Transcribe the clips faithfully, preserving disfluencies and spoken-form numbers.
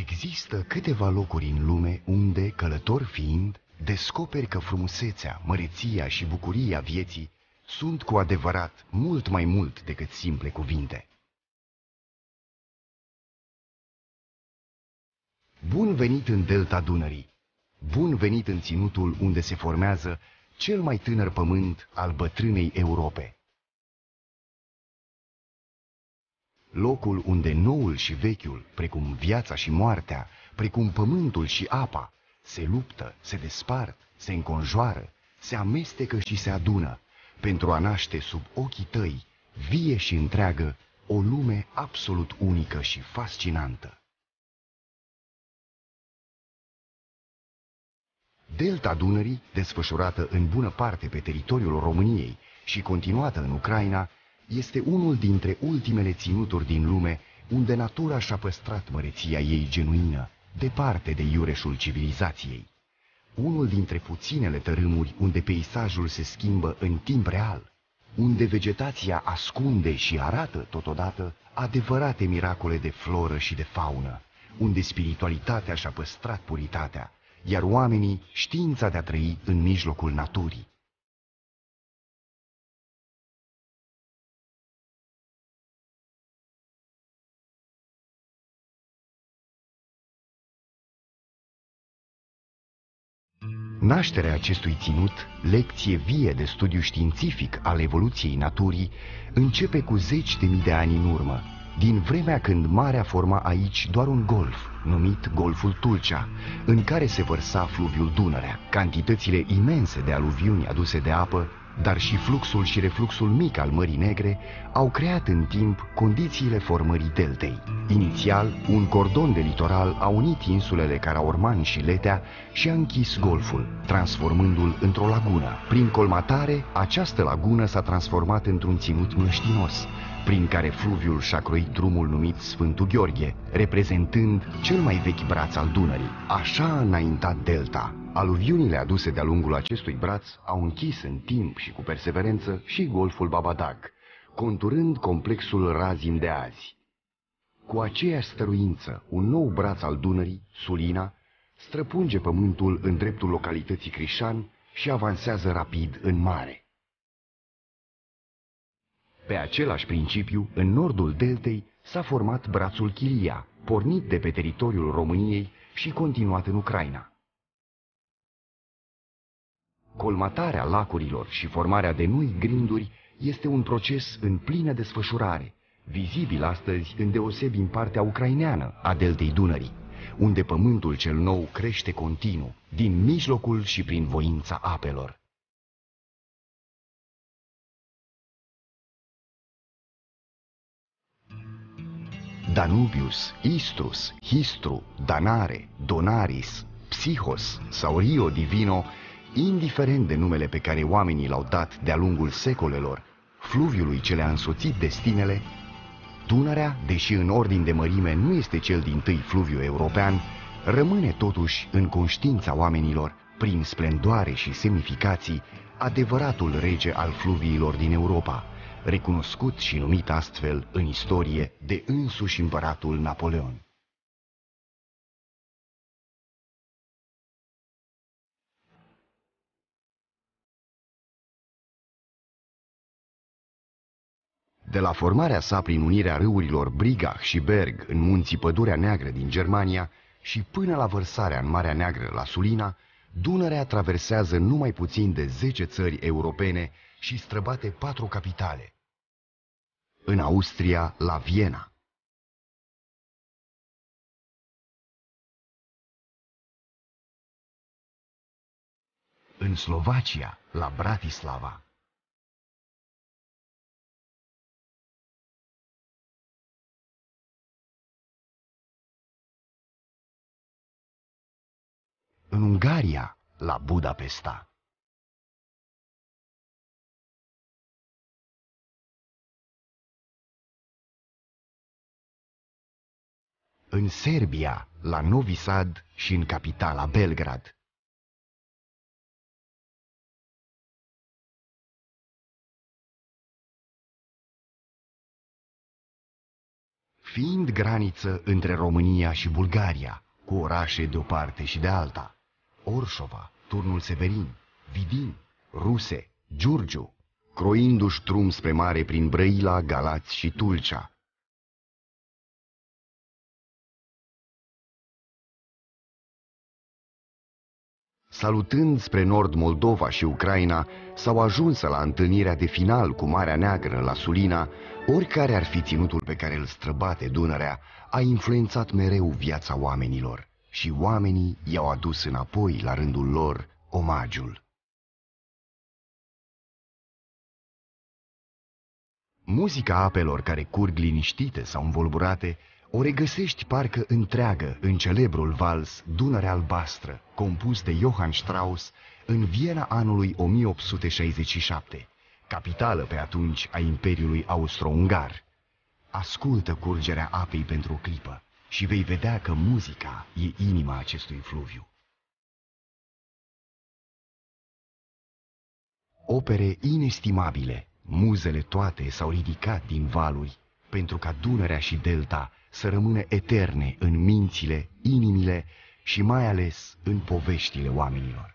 Există câteva locuri în lume unde, călător fiind, descoperi că frumusețea, măreția și bucuria vieții sunt cu adevărat mult mai mult decât simple cuvinte. Bun venit în delta Dunării! Bun venit în ținutul unde se formează cel mai tânăr pământ al bătrânei Europe. Locul unde noul și vechiul, precum viața și moartea, precum pământul și apa, se luptă, se despart, se înconjoară, se amestecă și se adună, pentru a naște sub ochii tăi, vie și întreagă, o lume absolut unică și fascinantă. Delta Dunării, desfășurată în bună parte pe teritoriul României și continuată în Ucraina, este unul dintre ultimele ținuturi din lume unde natura și-a păstrat măreția ei genuină, departe de iureșul civilizației. Unul dintre puținele tărâmuri unde peisajul se schimbă în timp real, unde vegetația ascunde și arată totodată adevărate miracole de floră și de faună, unde spiritualitatea și-a păstrat puritatea, iar oamenii știința de a trăi în mijlocul naturii. Nașterea acestui ținut, lecție vie de studiu științific al evoluției naturii, începe cu zeci de mii de ani în urmă, din vremea când marea forma aici doar un golf, numit Golful Tulcea, în care se vărsa fluviul Dunărea. Cantitățile imense de aluviuni aduse de apă, dar și fluxul și refluxul mic al Mării Negre, au creat în timp condițiile formării deltei. Inițial, un cordon de litoral a unit insulele Caraorman și Letea și a închis golful, transformându-l într-o lagună. Prin colmatare, această lagună s-a transformat într-un ținut mlăștinos, prin care fluviul și-a croit drumul numit Sfântul Gheorghe, reprezentând cel mai vechi braț al Dunării. Așa a înaintat delta. Aluviunile aduse de-a lungul acestui braț au închis în timp și cu perseverență și golful Babadag, conturând complexul Razin de azi. Cu aceeași stăruință, un nou braț al Dunării, Sulina, străpunge pământul în dreptul localității Crișan și avansează rapid în mare. Pe același principiu, în nordul deltei s-a format brațul Chilia, pornit de pe teritoriul României și continuat în Ucraina. Colmatarea lacurilor și formarea de noi grinduri este un proces în plină desfășurare, vizibil astăzi îndeosebi în partea ucraineană a deltei Dunării, unde pământul cel nou crește continuu, din mijlocul și prin voința apelor. Danubius, Istrus, Histru, Danare, Donaris, Psihos sau Rio Divino, indiferent de numele pe care oamenii l-au dat de-a lungul secolelor, fluviului ce le-a însoțit destinele, Dunărea, deși în ordin de mărime nu este cel dintâi fluviu european, rămâne totuși în conștiința oamenilor, prin splendoare și semnificații, adevăratul rege al fluviilor din Europa, recunoscut și numit astfel în istorie de însuși împăratul Napoleon. De la formarea sa prin unirea râurilor Brigach și Berg în munții Pădurea Neagră din Germania și până la vărsarea în Marea Neagră la Sulina, Dunărea traversează numai puțin de zece țări europene și străbate patru capitale. În Austria, la Viena. În Slovacia, la Bratislava. În Ungaria, la Budapesta. În Serbia, la Novi Sad și în capitala Belgrad. fiind graniță între România și Bulgaria, cu orașe de o parte și de alta: Orșova, Turnul Severin, Vidin, Ruse, Giurgiu, croindu-și drum spre mare prin Brăila, Galați și Tulcea. Salutând spre nord Moldova și Ucraina, s-au ajuns la întâlnirea de final cu Marea Neagră la Sulina. Oricare ar fi ținutul pe care îl străbate Dunărea, a influențat mereu viața oamenilor și oamenii i-au adus înapoi la rândul lor omagiul. Muzica apelor care curg liniștite sau învolburate o regăsești parcă întreagă în celebrul vals Dunărea albastră, compus de Johann Strauss în Viena anului o mie opt sute șaizeci și șapte, capitală pe atunci a Imperiului Austro-Ungar. Ascultă curgerea apei pentru o clipă și vei vedea că muzica e inima acestui fluviu. Opere inestimabile, muzele toate s-au ridicat din valuri pentru ca Dunărea și Delta să rămână eterne în mințile, inimile și mai ales în poveștile oamenilor.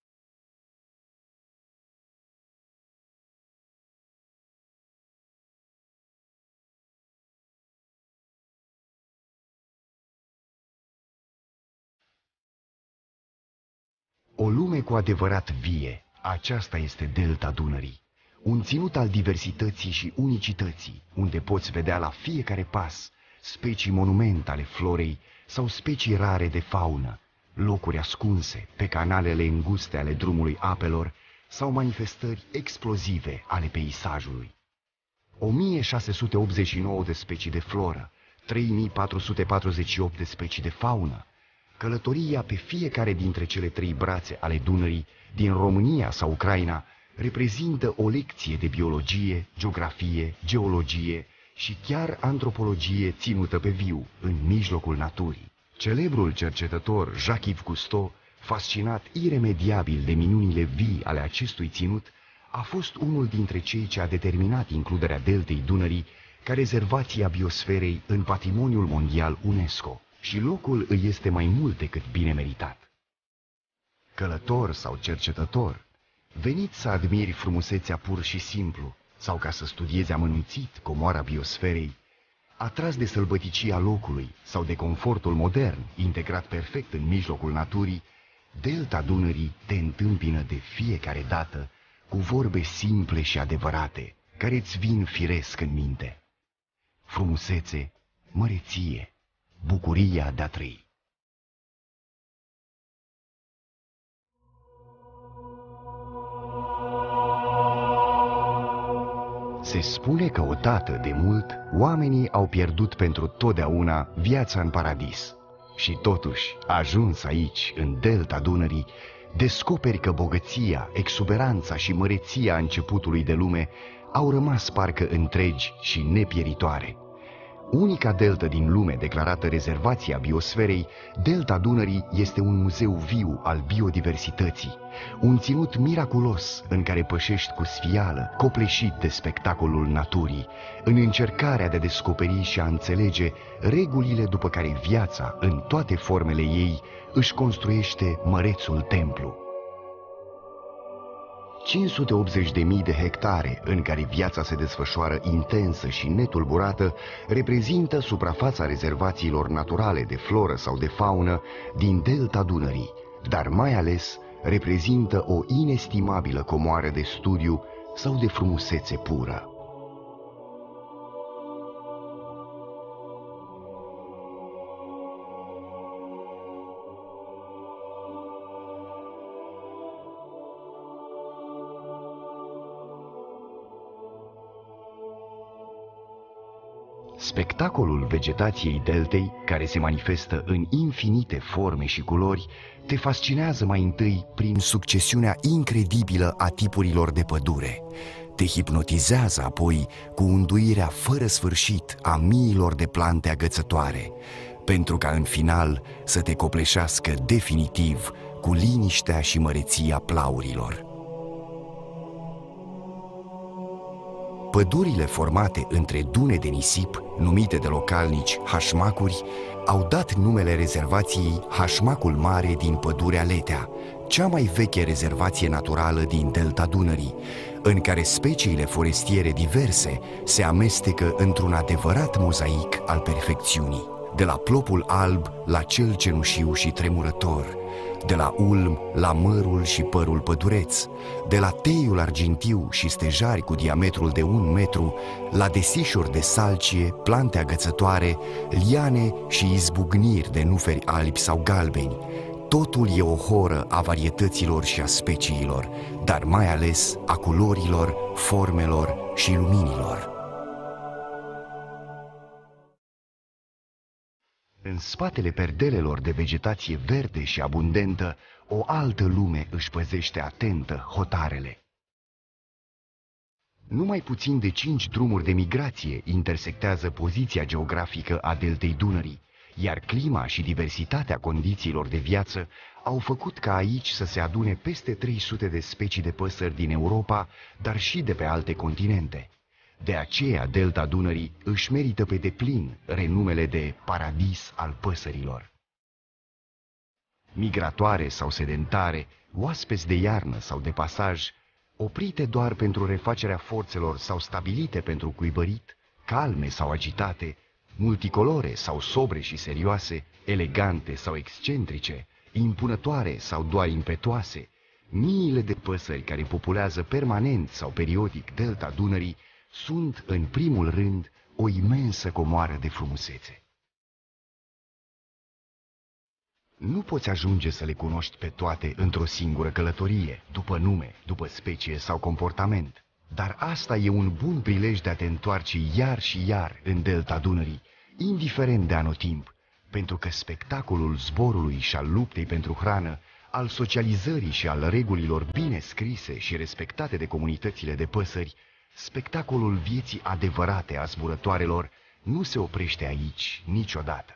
O lume cu adevărat vie, aceasta este Delta Dunării, un ținut al diversității și unicității, unde poți vedea la fiecare pas specii monument ale florei sau specii rare de faună, locuri ascunse pe canalele înguste ale drumului apelor sau manifestări explozive ale peisajului. o mie șase sute optzeci și nouă de specii de floră, trei mii patru sute patruzeci și opt de specii de faună. Călătoria pe fiecare dintre cele trei brațe ale Dunării, din România sau Ucraina, reprezintă o lecție de biologie, geografie, geologie și chiar antropologie ținută pe viu, în mijlocul naturii. Celebrul cercetător Jacques-Yves Cousteau, fascinat iremediabil de minunile vii ale acestui ținut, a fost unul dintre cei ce a determinat includerea deltei Dunării ca rezervație a biosferei în patrimoniul mondial UNESCO, și locul îi este mai mult decât bine meritat. Călător sau cercetător, venit să admiri frumusețea pur și simplu, sau ca să studiezi amănunțit comoara biosferei, atras de sălbăticia locului sau de confortul modern, integrat perfect în mijlocul naturii, Delta Dunării te întâmpină de fiecare dată cu vorbe simple și adevărate, care îți vin firesc în minte. Frumusețe, măreție, bucuria de a trăi. Se spune că odată de mult, oamenii au pierdut pentru totdeauna viața în paradis. Și totuși, ajuns aici, în Delta Dunării, descoperi că bogăția, exuberanța și măreția începutului de lume au rămas parcă întregi și nepieritoare. Unica delta din lume declarată rezervația biosferei, Delta Dunării este un muzeu viu al biodiversității, un ținut miraculos în care pășești cu sfială, copleșit de spectacolul naturii, în încercarea de a descoperi și a înțelege regulile după care viața, în toate formele ei, își construiește mărețul templu. cinci sute optzeci de mii de hectare în care viața se desfășoară intensă și netulburată reprezintă suprafața rezervațiilor naturale de floră sau de faună din Delta Dunării, dar mai ales reprezintă o inestimabilă comoară de studiu sau de frumusețe pură. Spectacolul vegetației deltei, care se manifestă în infinite forme și culori, te fascinează mai întâi prin succesiunea incredibilă a tipurilor de pădure. Te hipnotizează apoi cu unduirea fără sfârșit a miilor de plante agățătoare, pentru ca în final să te copleșească definitiv cu liniștea și măreția plaurilor. Pădurile formate între dune de nisip, numite de localnici hașmacuri, au dat numele rezervației Hașmacul Mare din pădurea Letea, cea mai veche rezervație naturală din delta Dunării, în care speciile forestiere diverse se amestecă într-un adevărat mozaic al perfecțiunii, de la plopul alb la cel cenușiu și tremurător, de la ulm la mărul și părul pădureț, de la teiul argintiu și stejari cu diametrul de un metru, la desișuri de salcie, plante agățătoare, liane și izbucniri de nuferi albi sau galbeni. Totul e o horă a varietăților și a speciilor, dar mai ales a culorilor, formelor și luminilor. În spatele perdelelor de vegetație verde și abundentă, o altă lume își păzește atentă hotarele. Numai puțin de cinci drumuri de migrație intersectează poziția geografică a deltei Dunării, iar clima și diversitatea condițiilor de viață au făcut ca aici să se adune peste trei sute de specii de păsări din Europa, dar și de pe alte continente. De aceea, delta Dunării își merită pe deplin renumele de paradis al păsărilor. Migratoare sau sedentare, oaspeți de iarnă sau de pasaj, oprite doar pentru refacerea forțelor sau stabilite pentru cuibărit, calme sau agitate, multicolore sau sobre și serioase, elegante sau excentrice, impunătoare sau doar impetuoase, miile de păsări care populează permanent sau periodic delta Dunării sunt, în primul rând, o imensă comoară de frumusețe. Nu poți ajunge să le cunoști pe toate într-o singură călătorie, după nume, după specie sau comportament, dar asta e un bun prilej de a te întoarce iar și iar în delta Dunării, indiferent de anotimp, pentru că spectacolul zborului și al luptei pentru hrană, al socializării și al regulilor bine scrise și respectate de comunitățile de păsări, spectacolul vieții adevărate a zburătoarelor nu se oprește aici niciodată.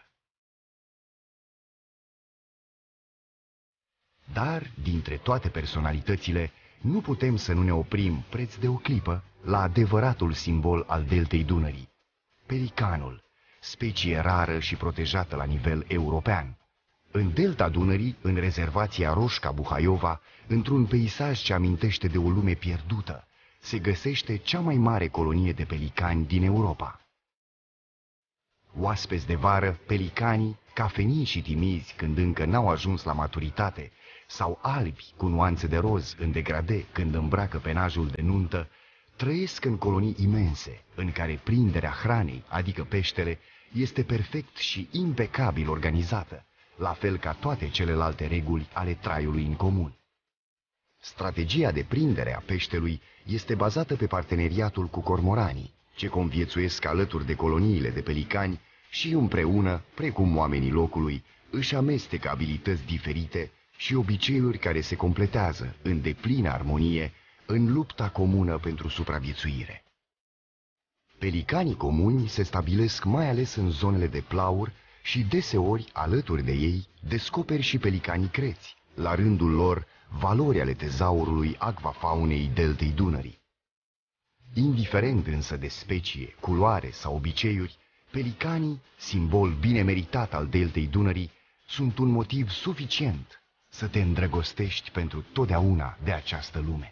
Dar, dintre toate personalitățile, nu putem să nu ne oprim preț de o clipă la adevăratul simbol al deltei Dunării, pelicanul, specie rară și protejată la nivel european. În delta Dunării, în rezervația Roșca-Buhaiova, într-un peisaj ce amintește de o lume pierdută, se găsește cea mai mare colonie de pelicani din Europa. Oaspeți de vară, pelicanii, cafenii și timizi când încă n-au ajuns la maturitate, sau albi cu nuanțe de roz în degrade când îmbracă penajul de nuntă, trăiesc în colonii imense, în care prinderea hranei, adică peștele, este perfect și impecabil organizată, la fel ca toate celelalte reguli ale traiului în comun. Strategia de prindere a peștelui este bazată pe parteneriatul cu cormoranii, ce conviețuiesc alături de coloniile de pelicani și împreună, precum oamenii locului, își amestecă abilități diferite și obiceiuri care se completează în deplină armonie în lupta comună pentru supraviețuire. Pelicanii comuni se stabilesc mai ales în zonele de plaur și deseori, alături de ei, descoperi și pelicanii creți, la rândul lor, valori ale tezaurului acvafaunei deltei Dunării. Indiferent însă de specie, culoare sau obiceiuri, pelicanii, simbol bine meritat al deltei Dunării, sunt un motiv suficient să te îndrăgostești pentru totdeauna de această lume.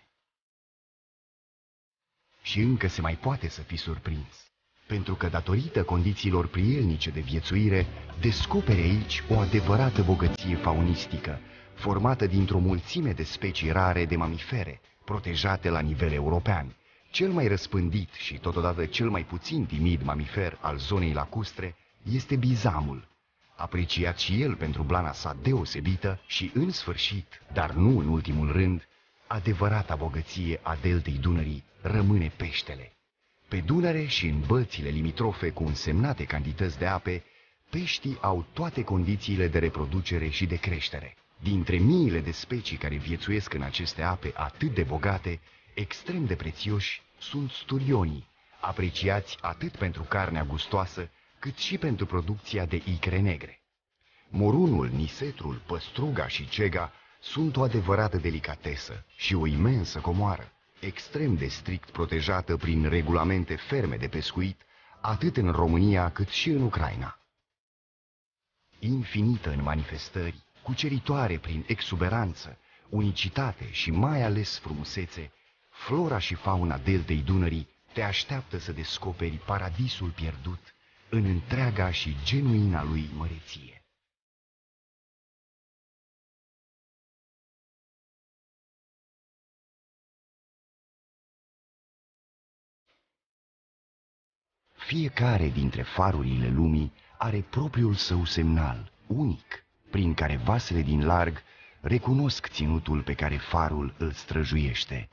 Și încă se mai poate să fii surprins, pentru că datorită condițiilor prielnice de viețuire, descoperi aici o adevărată bogăție faunistică, formată dintr-o mulțime de specii rare de mamifere, protejate la nivel european. Cel mai răspândit și totodată cel mai puțin timid mamifer al zonei lacustre este bizamul, apreciat și el pentru blana sa deosebită și, în sfârșit, dar nu în ultimul rând, adevărata bogăție a deltei Dunării rămâne peștele. Pe Dunăre și în bățile limitrofe cu însemnate cantități de ape, peștii au toate condițiile de reproducere și de creștere. Dintre miile de specii care viețuiesc în aceste ape atât de bogate, extrem de prețioși sunt sturionii, apreciați atât pentru carnea gustoasă, cât și pentru producția de icre negre. Morunul, nisetrul, păstruga și cega sunt o adevărată delicatesă și o imensă comoară, extrem de strict protejată prin regulamente ferme de pescuit, atât în România cât și în Ucraina. Infinită în manifestări, cuceritoare prin exuberanță, unicitate și mai ales frumusețe, flora și fauna deltei Dunării te așteaptă să descoperi paradisul pierdut în întreaga și genuina lui măreție. Fiecare dintre farurile lumii are propriul său semnal, unic, prin care vasele din larg recunosc ținutul pe care farul îl străjuiește.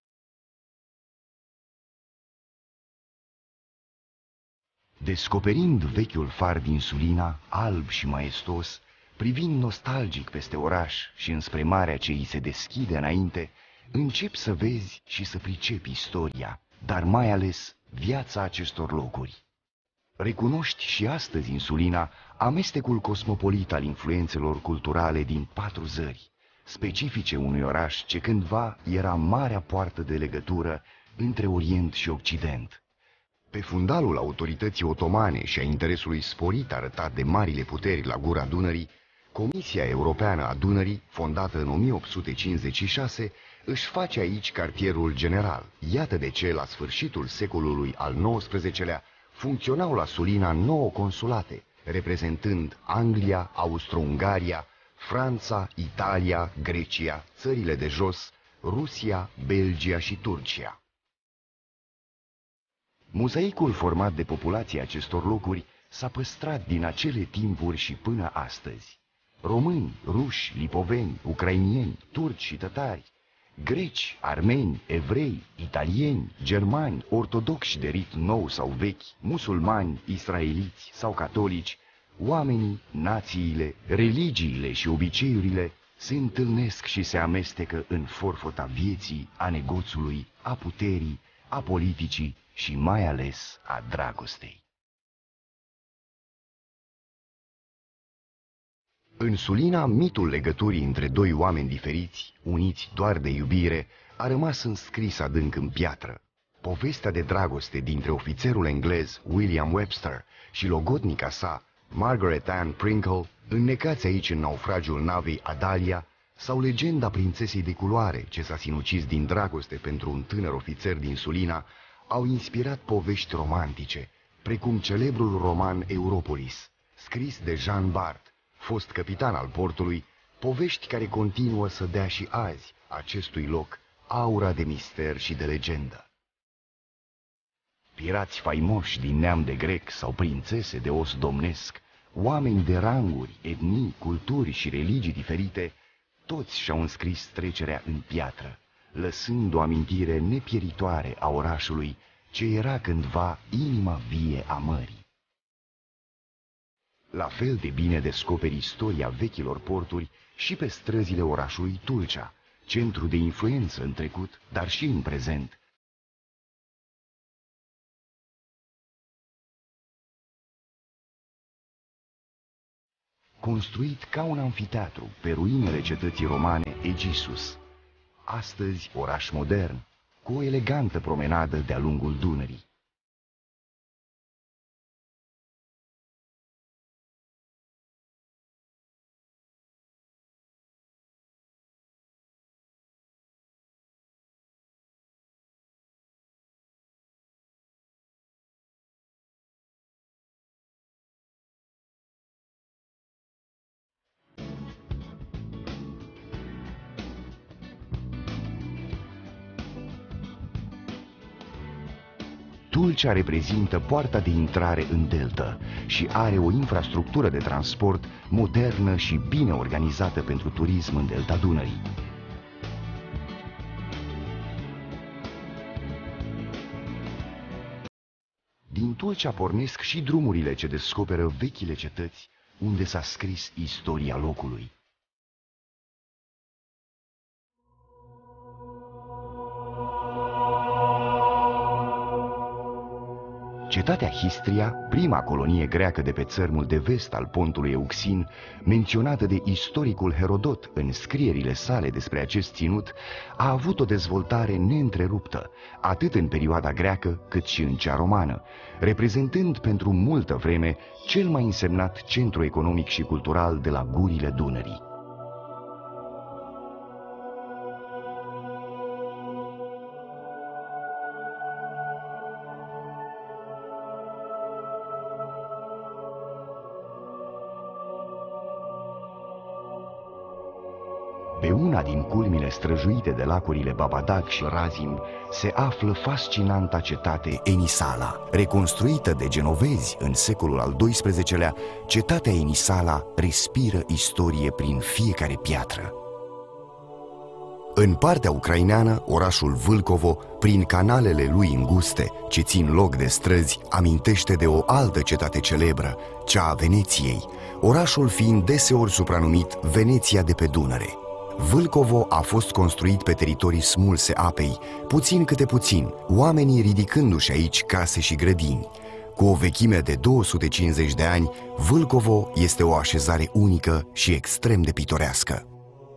Descoperind vechiul far din Sulina, alb și maestos, privind nostalgic peste oraș și înspre marea ce îi se deschide înainte, începi să vezi și să pricepi istoria, dar mai ales viața acestor locuri. Recunoști și astăzi în Sulina amestecul cosmopolit al influențelor culturale din patru zări, specifice unui oraș ce cândva era marea poartă de legătură între Orient și Occident. Pe fundalul autorității otomane și a interesului sporit arătat de marile puteri la gura Dunării, Comisia Europeană a Dunării, fondată în o mie opt sute cincizeci și șase, își face aici cartierul general. Iată de ce, la sfârșitul secolului al nouăsprezecelea, funcționau la Sulina nouă consulate, reprezentând Anglia, Austro-Ungaria, Franța, Italia, Grecia, țările de jos, Rusia, Belgia și Turcia. Mozaicul format de populația acestor locuri s-a păstrat din acele timpuri și până astăzi. Români, ruși, lipoveni, ucrainieni, turci și tătari, greci, armeni, evrei, italieni, germani, ortodoxi de rit nou sau vechi, musulmani, israeliți sau catolici, oamenii, națiile, religiile și obiceiurile se întâlnesc și se amestecă în forfota vieții, a negoțului, a puterii, a politicii și mai ales a dragostei. În Sulina, mitul legăturii între doi oameni diferiți, uniți doar de iubire, a rămas înscris adânc în piatră. Povestea de dragoste dintre ofițerul englez William Webster și logodnica sa, Margaret Anne Pringle, înnecați aici în naufragiul navei Adalia, sau legenda prințesei de culoare ce s-a sinucis din dragoste pentru un tânăr ofițer din Sulina, au inspirat povești romantice, precum celebrul roman Europolis, scris de Jean Bart, fost capitan al portului, povești care continuă să dea și azi acestui loc aura de mister și de legendă. Pirați faimoși din neam de grec sau prințese de os domnesc, oameni de ranguri, etnii, culturi și religii diferite, toți și-au înscris trecerea în piatră, lăsând o amintire nepieritoare a orașului ce era cândva inima vie a mării. La fel de bine descoperi istoria vechilor porturi și pe străzile orașului Tulcea, centru de influență în trecut, dar și în prezent. Construit ca un amfiteatru pe ruinele cetății romane Egisus, astăzi oraș modern, cu o elegantă promenadă de-a lungul Dunării. Tulcea reprezintă poarta de intrare în delta și are o infrastructură de transport modernă și bine organizată pentru turism în delta Dunării. Din Tulcea pornesc și drumurile ce descoperă vechile cetăți unde s-a scris istoria locului. Cetatea Histria, prima colonie greacă de pe țărmul de vest al pontului Euxin, menționată de istoricul Herodot în scrierile sale despre acest ținut, a avut o dezvoltare neîntreruptă, atât în perioada greacă cât și în cea romană, reprezentând pentru multă vreme cel mai însemnat centru economic și cultural de la gurile Dunării. Pe una din culmile străjuite de lacurile Babadag și Razim se află fascinanta cetate Enisala. Reconstruită de genovezi în secolul al doisprezecelea, cetatea Enisala respiră istorie prin fiecare piatră. În partea ucraineană, orașul Vâlcovo, prin canalele lui înguste, ce țin loc de străzi, amintește de o altă cetate celebră, cea a Veneției, orașul fiind deseori supranumit Veneția de pe Dunăre. Vâlcovo a fost construit pe teritorii smulse apei, puțin câte puțin, oamenii ridicându-și aici case și grădini. Cu o vechime de două sute cincizeci de ani, Vâlcovo este o așezare unică și extrem de pitorească.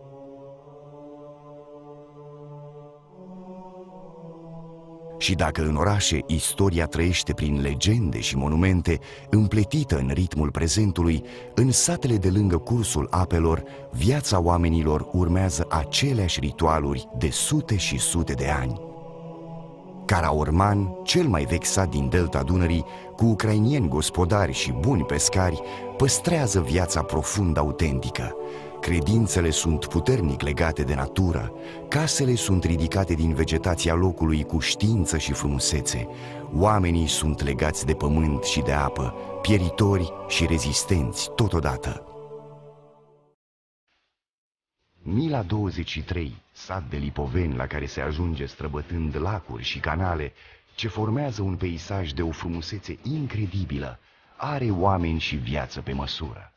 Și dacă în orașe istoria trăiește prin legende și monumente, împletită în ritmul prezentului, în satele de lângă cursul apelor, viața oamenilor urmează aceleași ritualuri de sute și sute de ani. Caraorman, cel mai vechi sat din delta Dunării, cu ucrainieni gospodari și buni pescari, păstrează viața profund autentică. Credințele sunt puternic legate de natură, casele sunt ridicate din vegetația locului cu știință și frumusețe, oamenii sunt legați de pământ și de apă, pieritori și rezistenți totodată. Mila douăzeci și trei, sat de lipoveni la care se ajunge străbătând lacuri și canale, ce formează un peisaj de o frumusețe incredibilă, are oameni și viață pe măsură.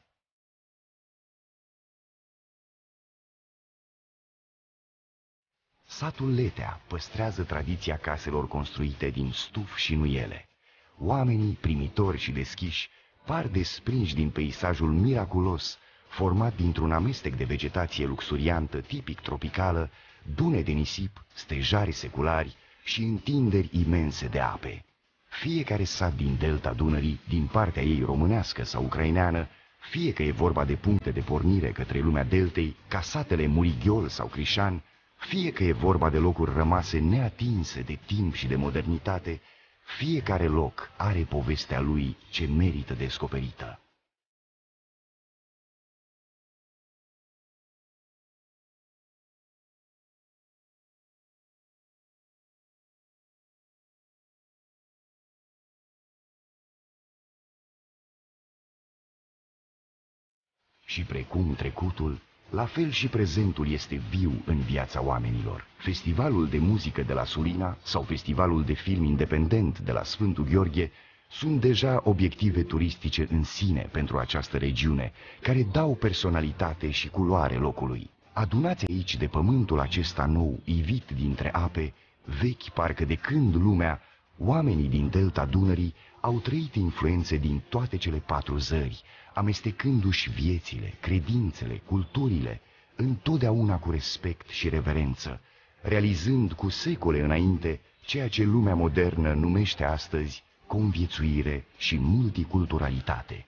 Satul Letea păstrează tradiția caselor construite din stuf și nuiele. Oamenii primitori și deschiși par desprinși din peisajul miraculos, format dintr-un amestec de vegetație luxuriantă tipic tropicală, dune de nisip, stejari seculari și întinderi imense de ape. Fiecare sat din delta Dunării, din partea ei românească sau ucraineană, fie că e vorba de puncte de pornire către lumea deltei, ca satele Murighiol sau Crișan, fie că e vorba de locuri rămase neatinse de timp și de modernitate, fiecare loc are povestea lui ce merită descoperită. Și precum trecutul, la fel și prezentul este viu în viața oamenilor. Festivalul de muzică de la Sulina sau festivalul de film independent de la Sfântul Gheorghe sunt deja obiective turistice în sine pentru această regiune, care dau personalitate și culoare locului. Adunați aici de pământul acesta nou, ivit dintre ape, vechi parcă de când lumea, oamenii din delta Dunării au trăit influențe din toate cele patru zări, amestecându-și viețile, credințele, culturile, întotdeauna cu respect și reverență, realizând cu secole înainte ceea ce lumea modernă numește astăzi conviețuire și multiculturalitate.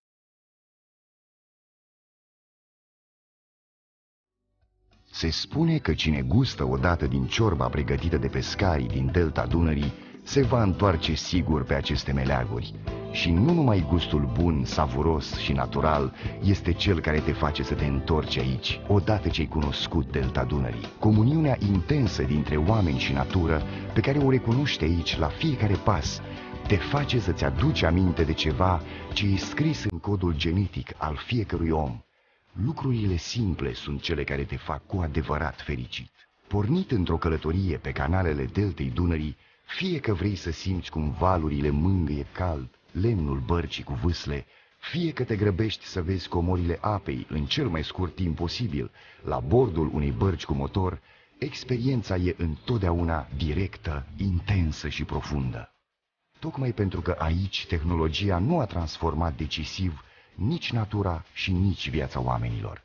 Se spune că cine gustă odată din ciorba pregătită de pescarii din delta Dunării se va întoarce sigur pe aceste meleaguri. Și nu numai gustul bun, savuros și natural este cel care te face să te întorci aici, odată ce ai cunoscut delta Dunării. Comuniunea intensă dintre oameni și natură, pe care o recunoști aici la fiecare pas, te face să-ți aduci aminte de ceva ce e scris în codul genetic al fiecărui om. Lucrurile simple sunt cele care te fac cu adevărat fericit. Pornit într-o călătorie pe canalele deltei Dunării, fie că vrei să simți cum valurile mângâie cald lemnul bărcii cu vâsle, fie că te grăbești să vezi comorile apei în cel mai scurt timp posibil, la bordul unei bărci cu motor, experiența e întotdeauna directă, intensă și profundă. tocmai pentru că aici tehnologia nu a transformat decisiv nici natura și nici viața oamenilor.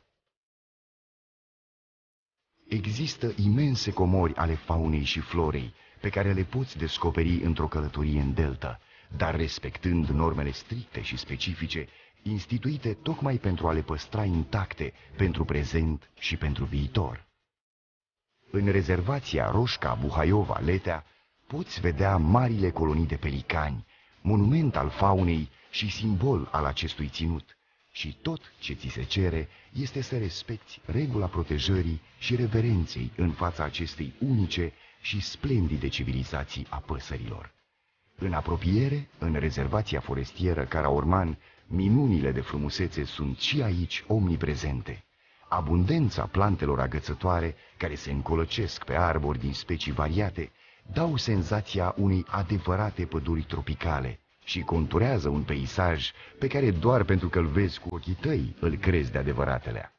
Există imense comori ale faunei și florei pe care le poți descoperi într-o călătorie în delta, dar respectând normele stricte și specifice, instituite tocmai pentru a le păstra intacte pentru prezent și pentru viitor. În rezervația Roșca-Buhaiova-Letea poți vedea marile colonii de pelicani, monument al faunei și simbol al acestui ținut, și tot ce ți se cere este să respecti regula protejării și reverenței în fața acestei unice și splendide civilizații a păsărilor. În apropiere, în rezervația forestieră Karaorman, minunile de frumusețe sunt și aici omniprezente. Abundența plantelor agățătoare, care se încolăcesc pe arbori din specii variate, dau senzația unei adevărate păduri tropicale și conturează un peisaj pe care doar pentru că îl vezi cu ochii tăi îl crezi de adevăratelea.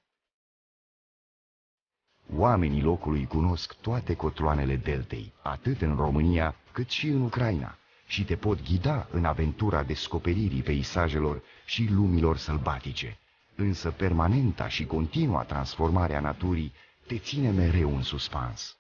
Oamenii locului cunosc toate cotloanele deltei, atât în România cât și în Ucraina, și te pot ghida în aventura descoperirii peisajelor și lumilor sălbatice, însă permanenta și continua transformare a naturii te ține mereu în suspans.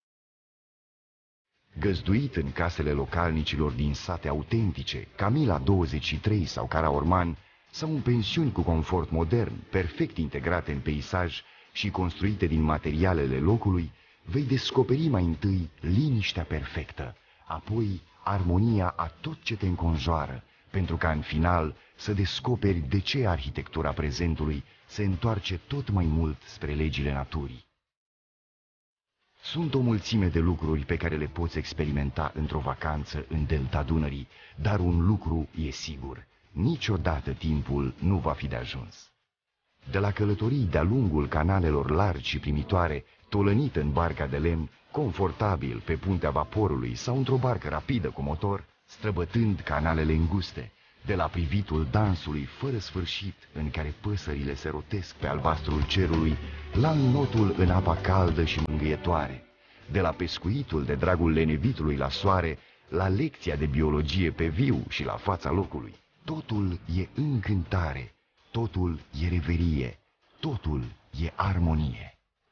Găzduit în casele localnicilor din sate autentice, Camila douăzeci și trei sau Karaorman, sau în pensiuni cu confort modern, perfect integrate în peisaj și construite din materialele locului, vei descoperi mai întâi liniștea perfectă, apoi armonia a tot ce te înconjoară, pentru ca în final să descoperi de ce arhitectura prezentului se întoarce tot mai mult spre legile naturii. Sunt o mulțime de lucruri pe care le poți experimenta într-o vacanță în delta Dunării, dar un lucru e sigur, niciodată timpul nu va fi de ajuns. De la călătorii de-a lungul canalelor largi și primitoare, tolănit în barca de lemn, confortabil pe puntea vaporului sau într-o barcă rapidă cu motor, străbătând canalele înguste, de la privitul dansului fără sfârșit în care păsările se rotesc pe albastrul cerului, la înnotul în apa caldă și mângâietoare, de la pescuitul de dragul lenevitului la soare, la lecția de biologie pe viu și la fața locului. Totul e încântare, totul e reverie, totul e armonie.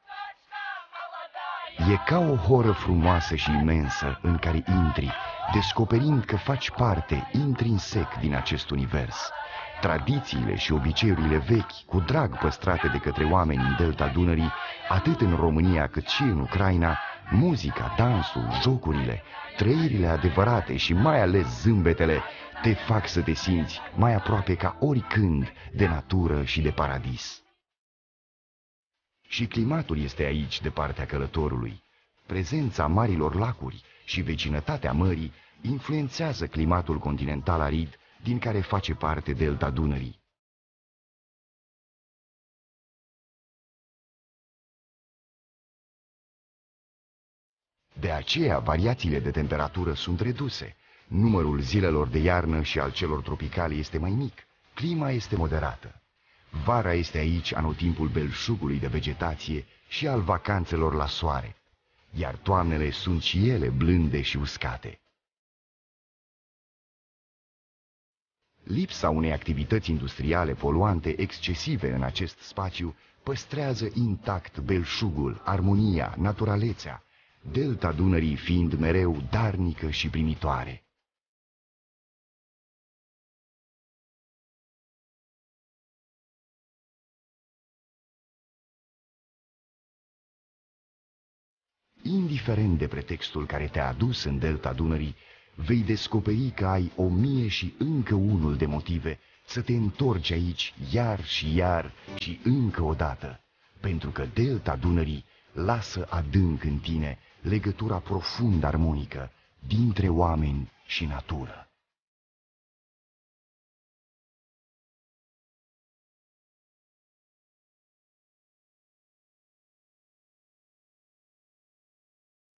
E ca o horă frumoasă și imensă în care intri, descoperind că faci parte intrinsec din acest univers. Tradițiile și obiceiurile vechi, cu drag păstrate de către oameni în delta Dunării, atât în România cât și în Ucraina, muzica, dansul, jocurile, trăirile adevărate și mai ales zâmbetele te fac să te simți mai aproape ca oricând de natură și de paradis. Și climatul este aici de partea călătorului. Prezența marilor lacuri și vecinătatea mării influențează climatul continental arid din care face parte delta Dunării. De aceea, variațiile de temperatură sunt reduse. Numărul zilelor de iarnă și al celor tropicale este mai mic. Clima este moderată. Vara este aici anotimpul belșugului de vegetație și al vacanțelor la soare, iar toamnele sunt și ele blânde și uscate. Lipsa unei activități industriale poluante excesive în acest spațiu păstrează intact belșugul, armonia, naturalețea, delta Dunării fiind mereu darnică și primitoare. Indiferent de pretextul care te-a adus în delta Dunării, vei descoperi că ai o mie și încă unul de motive să te întorci aici iar și iar și încă o dată, pentru că delta Dunării lasă adânc în tine legătura profund armonică dintre oameni și natură.